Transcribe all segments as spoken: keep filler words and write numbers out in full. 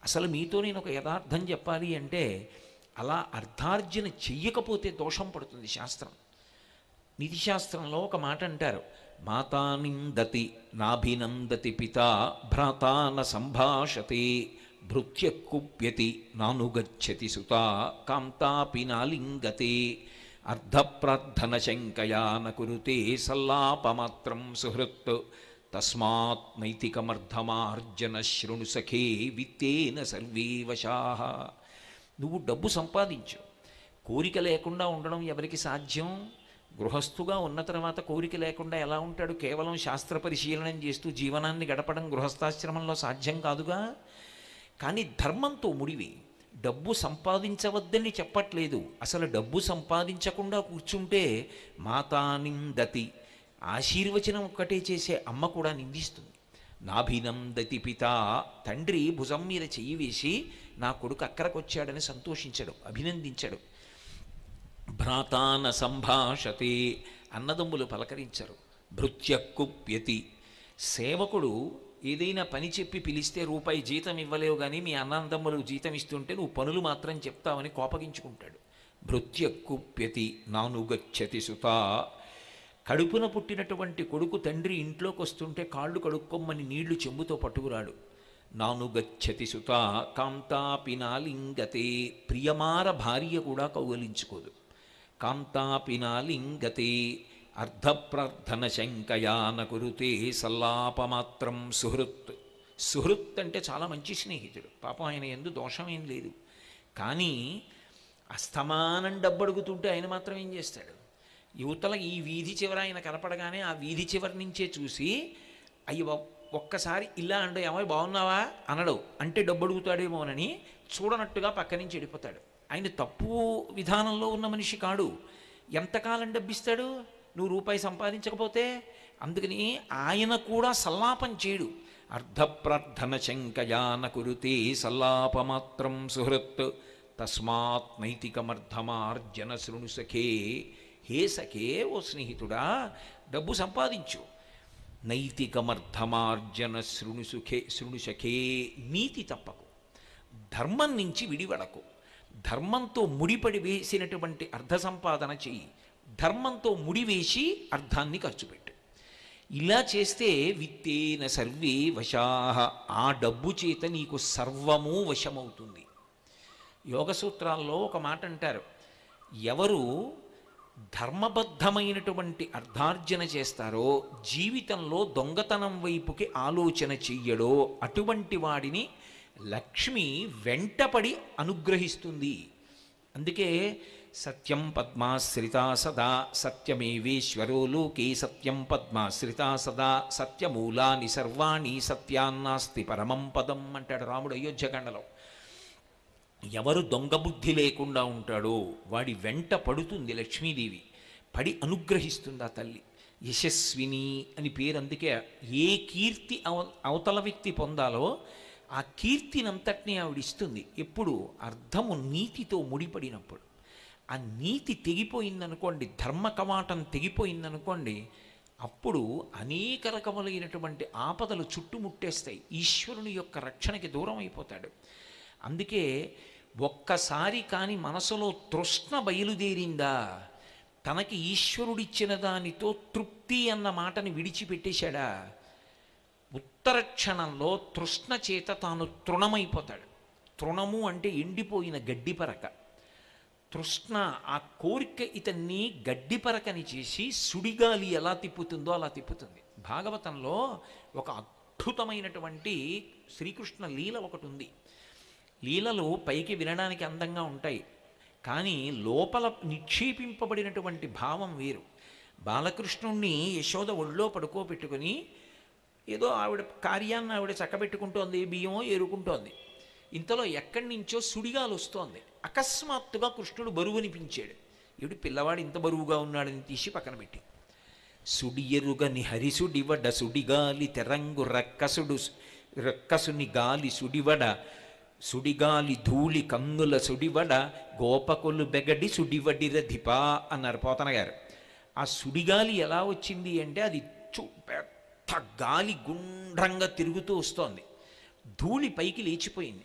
అసలు మీతో నేను ఒక యథార్థం చెప్పాలి అంటే అలా అర్థార్జన చెయ్యకపోతే దోషం పడుతుంది శాస్త్రం. నీతిశాస్త్రంలో ఒక మాట అంటారు, మాతా నిందతి నాభినందతి పిత భ్రాతా న సంభాషతే భృత్య కుప్యతి నానుగచ్చతి సుత కాంతాపి నాలింగతే అర్ధప్రార్థన శంకయా న కురుతే సల్లాపమాత్రం సుహృత్ తస్మాత్ నైతికమర్థమార్జన శృణు సఖే విత్తేన సర్వే వశాః. నువ్వు డబ్బు సంపాదించు, కోరిక లేకుండా ఉండడం ఎవరికి సాధ్యం? గృహస్థుగా ఉన్న తర్వాత కోరిక లేకుండా ఎలా ఉంటాడు? కేవలం శాస్త్ర పరిశీలనం చేస్తూ జీవనాన్ని గడపడం గృహస్థాశ్రమంలో సాధ్యం కాదుగా. కానీ ధర్మంతో ముడివి. డబ్బు సంపాదించవద్దని చెప్పట్లేదు, అసలు డబ్బు సంపాదించకుండా కూర్చుంటే మాతా నిందతి, ఆశీర్వచనం ఒక్కటే చేసే అమ్మ కూడా నిందిస్తుంది. నాభినందతి పిత, తండ్రి భుజం మీద చెయ్యి వేసి నా కొడుకు అక్కడికొచ్చాడని సంతోషించడు, అభినందించడు. భ్రాతాన సంభాషతే, అన్నదమ్ములు పలకరించరు. భృత్య కుప్యతి, సేవకుడు ఏదైనా పని చెప్పి పిలిస్తే రూపాయి జీతం ఇవ్వలేవు కానీ మీ అన్నదమ్ములు జీతం ఇస్తుంటే నువ్వు పనులు మాత్రం చెప్తావని కోపగించుకుంటాడు. భృత్య కుప్యతి నానుగచ్చతి సుత, కడుపున పుట్టినటువంటి కొడుకు తండ్రి ఇంట్లోకి వస్తుంటే కాళ్ళు కడుక్కొమ్మని నీళ్లు చెంబుతో పట్టుకురాడు. నానుగచ్చతి సుత కాంతాపి నాలింగతే, ప్రియమార భార్య కూడా కౌగలించుకోదు. కాంతాపి నాలింగతే అర్ధప్రార్థన శంకయా న కురుతే సల్లాపమాత్రం సుహృత్. సుహృత్ అంటే చాలా మంచి స్నేహితుడు, పాపం ఆయన ఎందు దోషం ఏం లేదు. కానీ అస్తమానం డబ్బు అడుగుతుంటే ఆయన మాత్రం ఏం చేస్తాడు? యువతల ఈ వీధి చివర ఆయన కనపడగానే ఆ వీధి చివరి నుంచే చూసి అయ్యో ఒక్కసారి ఇలా అంటే ఏమో బాగున్నావా అనడు, అంటే డబ్బు అడుగుతాడేమోనని చూడనట్టుగా పక్క నుంచి వెళ్ళిపోతాడు. ఆయన తప్పు విధానంలో ఉన్న మనిషి కాడు. ఎంతకాలం డబ్బిస్తాడు నువ్వు రూపాయి సంపాదించకపోతే? అందుకని ఆయన కూడా సల్లాపం చేయడు. అర్ధప్రార్థన శంకయా న కురుతే సల్లాపమాత్రం సుహృత్ తస్మాత్ నైతికమర్థమార్జన శృణు సఖే. హే సఖే, ఓ స్నేహితుడా, డబ్బు సంపాదించు, నైతికమర్థమార్జన శృణు సుఖే శృణు సఖే, నీతి తప్పకు, ధర్మం నుంచి విడివడకు, ధర్మంతో ముడిపడి వేసినటువంటి అర్థ సంపాదన చెయ్యి, ధర్మంతో ముడివేసి అర్థాన్ని ఖర్చు పెట్టు. ఇలా చేస్తే విత్తేన సర్వే వశాః, ఆ డబ్బు చేత నీకు సర్వము వశమవుతుంది. యోగ సూత్రాల్లో ఒక మాట అంటారు, ఎవరు ధర్మబద్ధమైనటువంటి అర్థార్జన చేస్తారో, జీవితంలో దొంగతనం వైపుకి ఆలోచన చెయ్యడో, అటువంటి వాడిని లక్ష్మి వెంటపడి అనుగ్రహిస్తుంది. అందుకే సత్యం పద్మాశ్రితా సదా సత్యమేవేశ్వరో లోకే సత్యం పద్మాశ్రితా సదా సత్యమూలాని సర్వాణి సత్యాన్నాస్తి పరమం పదం అంటాడు రాముడు అయోధ్యకాండలో. ఎవరు దొంగ బుద్ధి లేకుండా ఉంటాడో వాడి వెంట పడుతుంది లక్ష్మీదేవి, పడి అనుగ్రహిస్తుంది ఆ తల్లి. యశస్విని అని పేరు. అందుకే ఏ కీర్తి అవ అవతల వ్యక్తి పొందాలో ఆ కీర్తినంతటినీ ఆవిడిస్తుంది. ఎప్పుడు? అర్థము నీతితో ముడిపడినప్పుడు. ఆ నీతి తెగిపోయిందనుకోండి, ధర్మ కవాటం తెగిపోయిందనుకోండి, అప్పుడు అనేక రకములైనటువంటి ఆపదలు చుట్టుముట్టేస్తాయి. ఈశ్వరుని యొక్క రక్షణకి దూరం అయిపోతాడు. అందుకే ఒక్కసారి కానీ మనసులో తృష్ణ బయలుదేరిందా, తనకి ఈశ్వరుడిచ్చిన దానితో తృప్తి అన్న మాటని విడిచిపెట్టేశాడా, ఉత్తర క్షణంలో తృష్ణ చేత తాను తృణమైపోతాడు. తృణము అంటే ఎండిపోయిన గడ్డిపరక. తృష్ణ, ఆ కోరిక ఇతన్ని గడ్డిపరకని చేసి సుడిగాలి ఎలా తిప్పుతుందో అలా తిప్పుతుంది. భాగవతంలో ఒక అద్భుతమైనటువంటి శ్రీకృష్ణ లీల ఒకటి ఉంది. లీలలు పైకి వినడానికి అందంగా ఉంటాయి, కానీ లోపల నిక్షేపింపబడినటువంటి భావం వేరు. బాలకృష్ణుణ్ణి యశోద ఒళ్ళో పడుకోబెట్టుకొని ఏదో ఆవిడ కార్యాన్ని ఆవిడ చక్కబెట్టుకుంటోంది, బియ్యమో ఏరుకుంటోంది. ఇంతలో ఎక్కడి నుంచో సుడిగాలు వస్తోంది. అకస్మాత్తుగా కృష్ణుడు బరువు అనిపించాడు. ఏడు పిల్లవాడు ఇంత బరువుగా ఉన్నాడని తీసి పక్కన పెట్టి, సుడియరుగని హరిసుడివడ సుడిగాలి తెరంగు రక్కసుడు రక్కసుని గాలి సుడివడ సుడిగాలి ధూళి కన్నుల సుడివడ గోపకులు బెగడి సుడివడిర ధిపా అన్నారు పోతన గారు. ఆ సుడిగాలి ఎలా వచ్చింది అంటే అది చూ పెద్ద గాలి గుండ్రంగా తిరుగుతూ వస్తోంది. ధూళి పైకి లేచిపోయింది.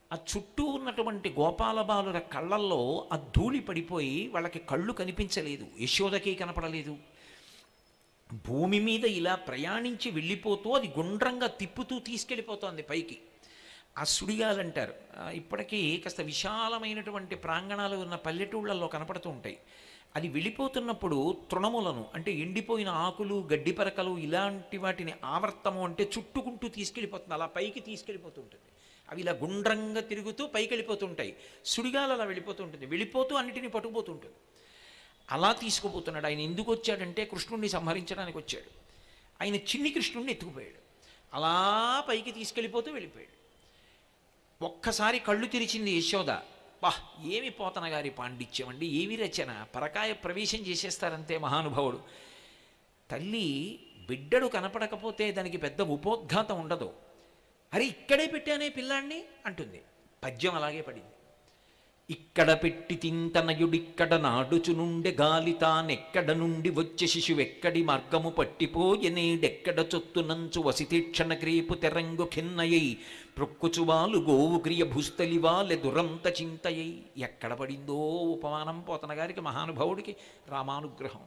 ఆ చుట్టూ ఉన్నటువంటి గోపాల బాలుర కళ్ళల్లో ఆ ధూళి పడిపోయి వాళ్ళకి కళ్ళు కనిపించలేదు, యశోదకి కనపడలేదు. భూమి మీద ఇలా ప్రయాణించి వెళ్ళిపోతూ అది గుండ్రంగా తిప్పుతూ తీసుకెళ్ళిపోతోంది పైకి. ఆ సుడిగాలంటారు. ఇప్పటికీ కాస్త విశాలమైనటువంటి ప్రాంగణాలు ఉన్న పల్లెటూళ్ళల్లో కనపడుతూ ఉంటాయి. అది వెళ్ళిపోతున్నప్పుడు తృణములను అంటే ఎండిపోయిన ఆకులు, గడ్డి పరకలు ఇలాంటి వాటిని ఆవర్తము అంటే చుట్టుకుంటూ తీసుకెళ్ళిపోతుంది, అలా పైకి తీసుకెళ్ళిపోతూ ఉంటుంది. అవి ఇలా గుండ్రంగా తిరుగుతూ పైకి వెళ్ళిపోతుంటాయి. సుడిగాలు అలా వెళ్ళిపోతూ ఉంటుంది, వెళ్ళిపోతూ అన్నిటినీ పట్టుకుపోతూ ఉంటుంది. అలా తీసుకుపోతున్నాడు. ఆయన ఎందుకు వచ్చాడంటే కృష్ణుడిని సంహరించడానికి వచ్చాడు. ఆయన చిన్ని కృష్ణుడిని ఎత్తుకుపోయాడు, అలా పైకి తీసుకెళ్ళిపోతూ వెళ్ళిపోయాడు. ఒక్కసారి కళ్ళు తెరిచింది యశోద. బా, ఏమి పోతన గారి పాండిత్యం అండి, ఏమి రచన, పరకాయ ప్రవేశం చేసేస్తారంతే మహానుభావుడు. తల్లి బిడ్డడు కనపడకపోతే దానికి పెద్ద ఉపోద్ఘాతం ఉండదు. అరే ఇక్కడే పెట్టానే పిల్లాన్ని అంటుంది. పద్యం అలాగే పడింది. ఇక్కడ పెట్టి తింతనయుడిక్కడ నాడుచు నుండి గాలి తానెక్కడ నుండి వచ్చే శిశువెక్కడి మార్గము పట్టిపోయనేడెక్కడ చొత్తునంచు వసితీక్షణ క్రీపు తెరంగు ఖిన్నయై ప్రొక్కుచువాలు గోవు క్రియ భూస్థలివాలె దురంత చింతయై. ఎక్కడ పడిందో ఉపమానం పోతన గారికి, మహానుభావుడికి రామానుగ్రహం.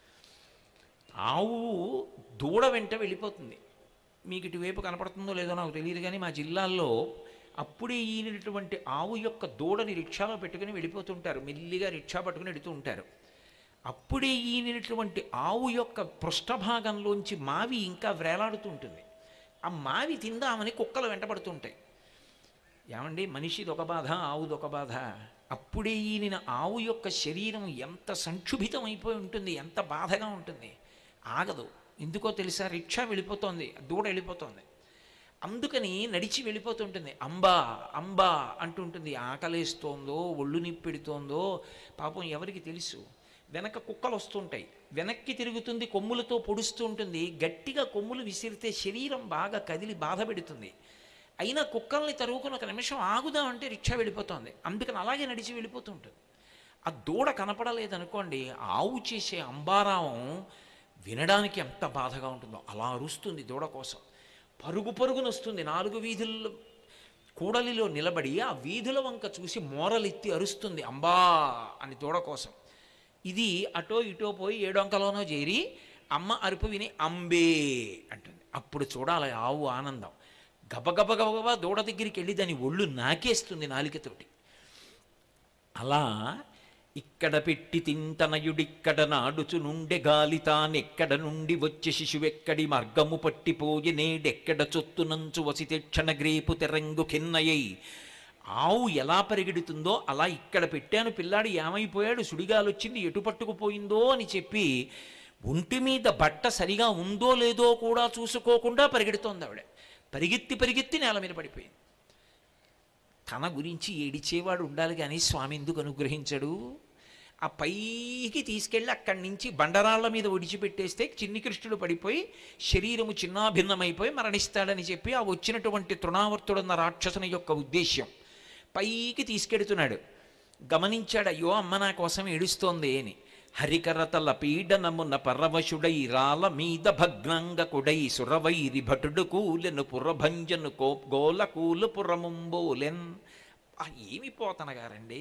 ఆవు దూడ వెంట వెళ్ళిపోతుంది. మీకు ఇటువైపు కనపడుతుందో లేదో నాకు తెలియదు, కానీ మా జిల్లాల్లో అప్పుడే ఈయనటువంటి ఆవు యొక్క దూడని రిక్షాలో పెట్టుకుని వెళ్ళిపోతుంటారు, మెల్లిగా రిక్షా పట్టుకుని వెళుతూ ఉంటారు. అప్పుడే ఈయనటువంటి ఆవు యొక్క పృష్ఠభాగంలోంచి మావి ఇంకా వేలాడుతూ ఉంటుంది. ఆ మావి తిందామని కుక్కలు వెంటబడుతుంటాయి. ఏమండి, మనిషిదొక బాధ, ఆవుదొక బాధ. అప్పుడే ఈయన ఆవు యొక్క శరీరం ఎంత సంక్షుభితం అయిపోయి ఉంటుంది, ఎంత బాధగా ఉంటుంది. ఆగదు. ఎందుకో తెలుసా? రిక్షా వెళ్ళిపోతోంది, దూడ వెళ్ళిపోతోంది. అందుకని నడిచి వెళ్ళిపోతుంటుంది. అంబా అంబా అంటుంటుంది. ఆకలేస్తోందో, ఒళ్ళు నిప్పెడుతోందో పాపం ఎవరికి తెలుసు. వెనక కుక్కలు వస్తుంటాయి, వెనక్కి తిరుగుతుంది, కొమ్ములతో పొడుస్తూ ఉంటుంది. గట్టిగా కొమ్ములు విసిరితే శరీరం బాగా కదిలి బాధ పెడుతుంది. అయినా కుక్కల్ని తరుగుకుని ఒక నిమిషం ఆగుదామంటే రిక్షా వెళ్ళిపోతుంది. అందుకని అలాగే నడిచి వెళ్ళిపోతూ ఉంటుంది. ఆ దూడ కనపడలేదనుకోండి, ఆవు చేసే అంబారావం వినడానికి ఎంత బాధగా ఉంటుందో అలా అరుస్తుంది దూడ కోసం. పరుగు పరుగున వస్తుంది, నాలుగు వీధుల్లో కూడలిలో నిలబడి ఆ వీధుల వంక చూసి మోరలెత్తి అరుస్తుంది అంబా అని దూడ కోసం. ఇది అటో ఇటో పోయి ఏడొంకలోనో చేరి అమ్మ అరుపు విని అంబే అంటుంది. అప్పుడు చూడాలి ఆవు ఆనందం. గబగబ గబగబా దూడ దగ్గరికి వెళ్ళి దాని ఒళ్ళు నాకేస్తుంది నాలికతోటి. అలా ఇక్కడ పెట్టి తింతనయుడిక్కడ నాడుచు నుండే గాలి తానెక్కడ నుండి వచ్చే శిశువెక్కడి మార్గము పట్టిపోయి నేడెక్కడ చొత్తునంచు వసితీక్షణ గ్రేపు తెరంగు ఖిన్నయై. ఆవు ఎలా పరిగెడుతుందో అలా ఇక్కడ పెట్టాను, పిల్లాడు ఏమైపోయాడు, సుడిగాలు వచ్చింది, ఎటు పట్టుకుపోయిందో అని చెప్పి ఒంటి మీద బట్ట సరిగా ఉందో లేదో కూడా చూసుకోకుండా పరిగెడుతోంది ఆవిడ. పరిగెత్తి పరిగెత్తి నేల మీద పడిపోయింది. తన గురించి ఏడిచేవాడు ఉండాలి కానీ స్వామి ఎందుకు అనుగ్రహించడు? ఆ పైకి తీసుకెళ్ళి అక్కడి నుంచి బండరాళ్ల మీద ఒడిచిపెట్టేస్తే చిన్ని కృష్ణుడు పడిపోయి శరీరము చిన్నాభిన్నమైపోయి మరణిస్తాడని చెప్పి ఆ వచ్చినటువంటి తృణావర్తుడన్న రాక్షసుని యొక్క ఉద్దేశ్యం. పైకి తీసుకెడుతున్నాడు. గమనించాడు, అయ్యో అమ్మ నా కోసం ఏడుస్తోంది అని. హరికరతల పీడనమున పరవశుడై రాల మీద భగ్నాంగకుడై సురవైరి భటుడు కూలెను పురభంజను కో గోల కూలు పురముంబోలెన్. ఏమి పోతన గారండి,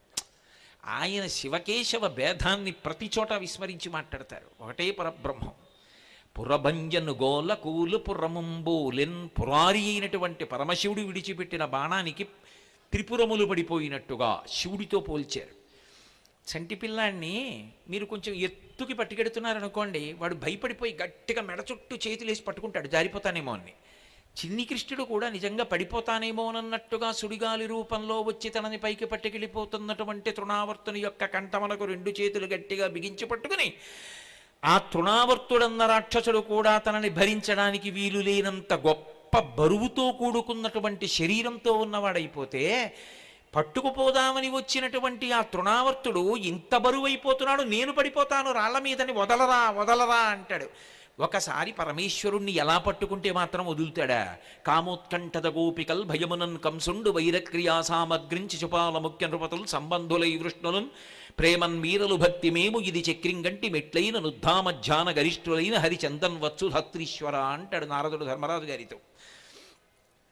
ఆయన శివకేశవ భేదాన్ని ప్రతి చోట విస్మరించి మాట్లాడతారు. ఒకటే పరబ్రహ్మం. పురభంజను గోల కూలు పురముంబోలెన్. పురారి అయినటువంటి పరమశివుడు విడిచిపెట్టిన బాణానికి త్రిపురములు పడిపోయినట్టుగా శివుడితో పోల్చారు. చంటి పిల్లాన్ని మీరు కొంచెం ఎత్తుకి పట్టుకెడుతున్నారనుకోండి, వాడు భయపడిపోయి గట్టిగా మెడ చుట్టూ చేతులేసి పట్టుకుంటాడు, జారిపోతానేమో అని. చిన్ని కృష్ణుడు కూడా నిజంగా పడిపోతానేమోనన్నట్టుగా సుడిగాలి రూపంలో వచ్చి తనని పైకి పట్టుకెళ్ళిపోతున్నటువంటి తృణావర్తుని యొక్క కంఠమనకు రెండు చేతులు గట్టిగా బిగించి పట్టుకుని ఆ తృణావర్తుడన్న రాక్షసుడు కూడా తనని భరించడానికి వీలు లేనంత గొప్ప బరువుతో కూడుకున్నటువంటి శరీరంతో ఉన్నవాడైపోతే, పట్టుకుపోదామని వచ్చినటువంటి ఆ తృణావర్తుడు ఇంత బరువైపోతున్నాడు, నేను పడిపోతాను రాళ్ల మీదని, వదలరా వదలరా అంటాడు. ఒకసారి పరమేశ్వరుణ్ణి ఎలా పట్టుకుంటే మాత్రం వదులుతాడా? కామోత్కంఠద గోపికల్ భయమునన్ కంసుండు వైరక్రియా సామగ్రించి చుపాల ముఖ్య నృపతులు సంబంధులై వృష్ణులను ప్రేమన్ మీరలు భక్తి మేము ఇది చక్రింగంటి మెట్లైన నుద్ధామధ్యాన గరిష్ఠులైన హరిచందన్ వచ్చు హత్రీశ్వర అంటాడు నారదుడు ధర్మరాజు గారితో.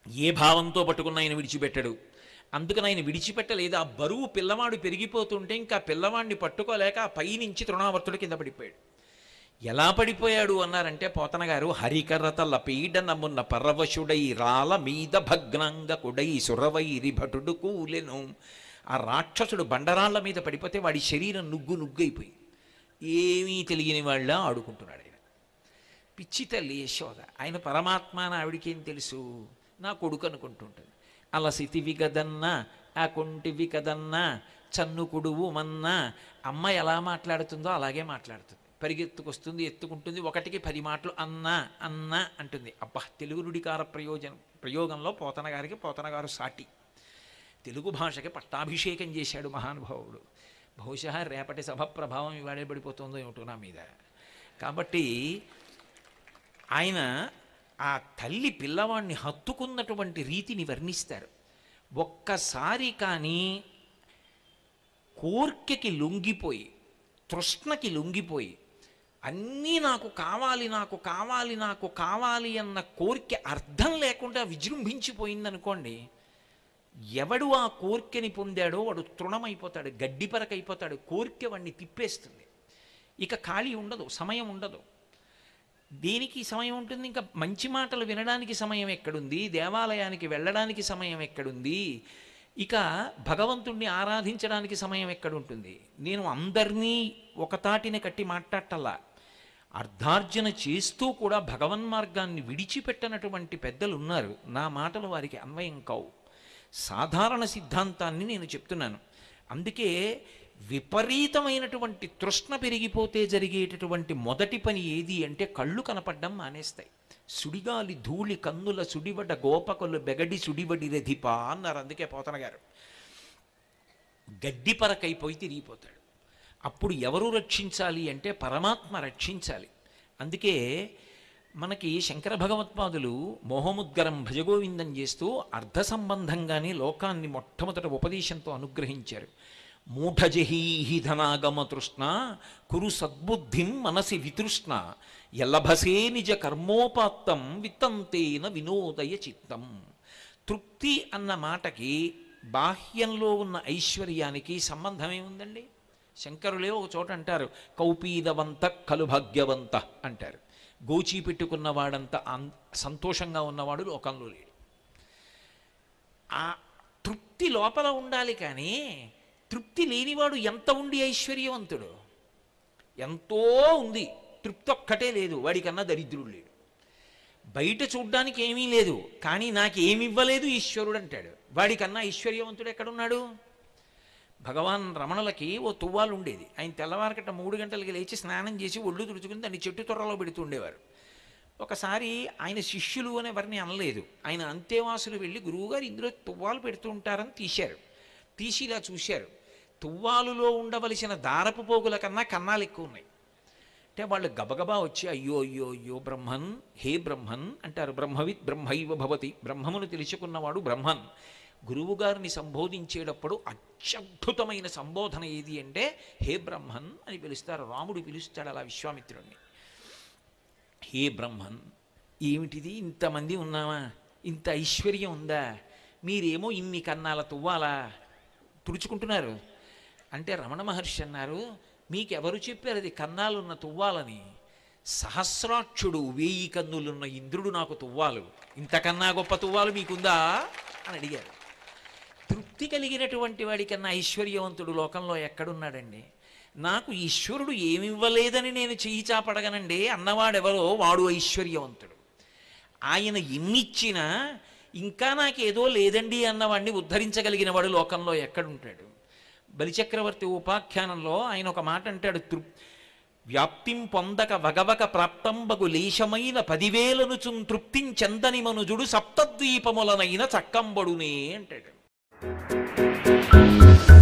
ఏ భావంతో పట్టుకున్న ఆయన విడిచిపెట్టడు. అందుకని ఆయన విడిచిపెట్టలేదు. ఆ బరువు పిల్లవాడు పెరిగిపోతుంటే ఇంకా పిల్లవాడిని పట్టుకోలేక ఆ పైనుంచి తృణావర్తుడు కింద పడిపోయాడు. ఎలా పడిపోయాడు అన్నారంటే పోతన గారు, హరికరతల పీడనమున్న పరవశుడై రాల మీద భగ్నాంగ కుడై సురవైరి భటుడు కూలెను. ఆ రాక్షసుడు బండరాళ్ల మీద పడిపోతే వాడి శరీరం నుగ్గు నుగ్గైపోయి ఏమీ తెలియని వాళ్ళ ఆడుకుంటున్నాడు ఆయన. పిచ్చి తల్లి యశోద, ఆయన పరమాత్మ అని ఆవిడికేం తెలుసు, నా కొడుకు అనుకుంటుంటుంది. అలసితివి కదన్నా ఆ కొంటివి కదన్నా చన్ను కుడువు మన్నా. అమ్మ ఎలా మాట్లాడుతుందో అలాగే మాట్లాడుతుంది. పరిగెత్తుకొస్తుంది, ఎత్తుకుంటుంది, ఒకటికి పది మాటలు అన్నా అన్నా అంటుంది. అబ్బా, తెలుగు నుడికార ప్రయోజనం ప్రయోగంలో పోతన గారికి పోతన గారు సాటి. తెలుగు భాషకి పట్టాభిషేకం చేశాడు మహానుభావుడు. బహుశా రేపటి సభ ప్రభావం ఇవాడే పడిపోతుందో ఏమిటో నా మీద. కాబట్టి ఆయన ఆ తల్లి పిల్లవాడిని హత్తుకున్నటువంటి రీతిని వర్ణిస్తారు. ఒక్కసారి కానీ కోర్కెకి లొంగిపోయి, తృష్ణకి లొంగిపోయి, అన్నీ నాకు కావాలి నాకు కావాలి నాకు కావాలి అన్న కోరిక అర్థం లేకుండా విజృంభించిపోయిందనుకోండి, ఎవడు ఆ కోర్కెని పొందాడో వాడు తృణమైపోతాడు, గడ్డిపరకైపోతాడు. కోర్కె వాడిని తిప్పేస్తుంది. ఇక ఖాళీ ఉండదు, సమయం ఉండదు. దేనికి సమయం ఉంటుంది? ఇంకా మంచి మాటలు వినడానికి సమయం ఎక్కడుంది? దేవాలయానికి వెళ్ళడానికి సమయం ఎక్కడుంది? ఇక భగవంతుణ్ణి ఆరాధించడానికి సమయం ఎక్కడుంటుంది? నేను అందరినీ ఒకతాటిని కట్టి మాట్లాడటల్లా, అర్ధార్జన చేస్తూ కూడా భగవన్మార్గాన్ని విడిచిపెట్టనటువంటి పెద్దలు ఉన్నారు. నా మాటలు వారికి అన్వయం కావు. సాధారణ సిద్ధాంతాన్ని నేను చెప్తున్నాను. అందుకే విపరీతమైనటువంటి తృష్ణ పెరిగిపోతే జరిగేటటువంటి మొదటి పని ఏది అంటే కళ్ళు కనపడ్డం మానేస్తాయి. సుడిగాలి ధూళి కన్నుల సుడివడ గోపకులు బెగడి సుడివడి రధిపా అన్నారు. అందుకే పోతన గారు గడ్డిపరకైపోయి తిరిగిపోతాడు. అప్పుడు ఎవరు రక్షించాలి అంటే పరమాత్మ రక్షించాలి. అందుకే మనకి శంకర భగవత్పాదులు మోహముద్గరం భజగోవిందం చేస్తూ అర్ధ సంబంధంగానే లోకాన్ని మొట్టమొదట ఉపదేశంతో అనుగ్రహించారు. మూఢజహీహి ధనాగమ తృష్ణ కురు సద్బుద్ధిం మనసి వితృష్ణ ఎల్లభసే నిజ కర్మోపాత్తం విత్తంతేన వినోదయ చిత్తం. తృప్తి అన్న మాటకి బాహ్యంలో ఉన్న ఐశ్వర్యానికి సంబంధం ఏముందండి? శంకరులే ఒక చోట అంటారు, కౌపీదవంత కలు భాగ్యవంత అంటారు. గోచి పెట్టుకున్నవాడంత సంతోషంగా ఉన్నవాడు లోకంలో లేడు. ఆ తృప్తి లోపల ఉండాలి. కానీ తృప్తి లేనివాడు ఎంత ఉండి ఐశ్వర్యవంతుడు? ఎంతో ఉంది, తృప్తి ఒక్కటే లేదు, వాడికన్నా దరిద్రుడు లేడు. బయట చూడ్డానికి ఏమీ లేదు, కానీ నాకు ఏమి ఇవ్వలేదు ఈశ్వరుడు అంటాడు. వాడికన్నా ఐశ్వర్యవంతుడు ఎక్కడున్నాడు? భగవాన్ రమణులకి ఓ తువ్వాలు ఉండేది. ఆయన తెల్లవారకట్ట మూడు గంటలకి లేచి స్నానం చేసి ఒళ్ళు తుడుచుకుని దాన్ని చెట్టు తొర్రలో పెడుతూ ఉండేవారు. ఒకసారి ఆయన శిష్యులు అని ఎవరిని అనలేదు. ఆయన అంతేవాసులు వెళ్ళి, గురువుగారు ఇందులో తువ్వాలు పెడుతూ ఉంటారని తీశారు. తీసి ఇలా చూశారు. తువ్వాలులో ఉండవలసిన దారపు పోగుల కన్నా కన్నాలు ఎక్కువ ఉన్నాయి. అంటే వాళ్ళు గబగబా వచ్చి, అయ్యో అయ్యో అయ్యో బ్రహ్మన్, హే బ్రహ్మన్ అంటారు. బ్రహ్మవిత్ బ్రహ్మైవ భవతి, బ్రహ్మమును తెలుసుకున్నవాడు బ్రహ్మన్. గురువుగారిని సంబోధించేటప్పుడు అత్యద్భుతమైన సంబోధన ఏది అంటే హే బ్రహ్మన్ అని పిలుస్తారు. రాముడు పిలుస్తాడు అలా విశ్వామిత్రుడిని. హే బ్రహ్మన్, ఏమిటిది? ఇంతమంది ఉన్నామా? ఇంత ఐశ్వర్యం ఉందా? మీరేమో ఇన్ని కన్నాల తువ్వాలా తుడుచుకుంటున్నారు అంటే రమణ మహర్షి అన్నారు, మీకెవరు చెప్పారు అది కన్నాలున్న తువ్వాలని? సహస్రాక్షుడు, వేయి కన్నులున్న ఇంద్రుడు నాకు తువ్వాలు, ఇంతకన్నా గొప్ప తువ్వాలు మీకుందా అని అడిగారు. తృప్తి కలిగినటువంటి వాడికన్నా ఐశ్వర్యవంతుడు లోకంలో ఎక్కడున్నాడండి? నాకు ఈశ్వరుడు ఏమివ్వలేదని నేను చెయ్యి చాపడగనండి అన్నవాడెవరో వాడు ఐశ్వర్యవంతుడు. ఆయన ఎన్నిచ్చినా ఇంకా నాకేదో లేదండి అన్నవాడిని ఉద్ధరించగలిగిన వాడు లోకంలో ఎక్కడుంటాడు? బలిచక్రవర్తి ఉపాఖ్యానంలో ఆయన ఒక మాట అంటాడు, తృ వ్యాప్తిం పొందక వగవక ప్రాప్తంబగు లేశమైన పదివేలను చున్ తృప్తించెందని మనుజుడు సప్తద్వీపములనైన చక్కంబడునే అంటాడు.